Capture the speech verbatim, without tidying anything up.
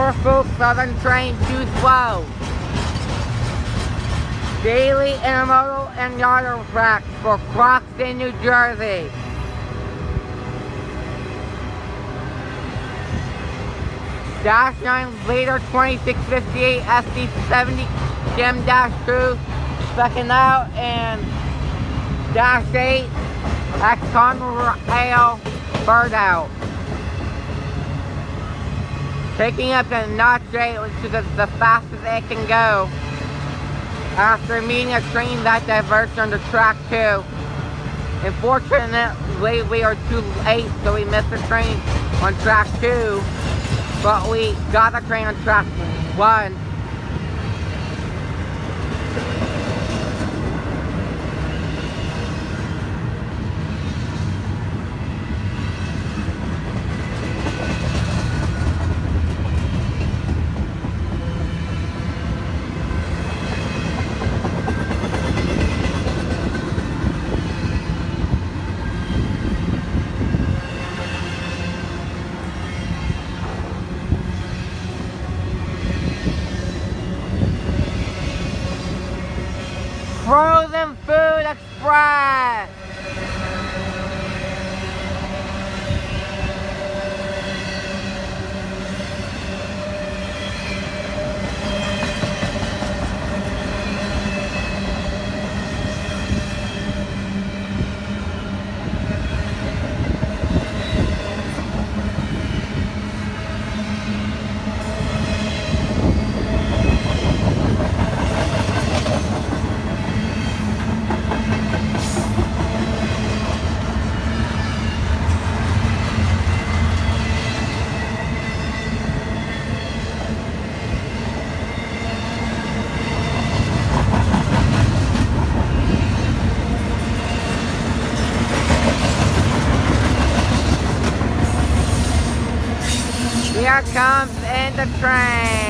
Norfolk Southern train too slow. Daily intermodal and Autorack for Croxton, New Jersey. Dash nine later twenty-six fifty-eight S D seventy Gem Dash two second out, and Dash eight X Conrail bird out. Taking up to Notch eight, which is the fastest it can go, after meeting a train that diverts onto track two. Unfortunately, we are too late, so we missed the train on track two, but we got the train on track one. Frozen Food Express! Here comes in the train.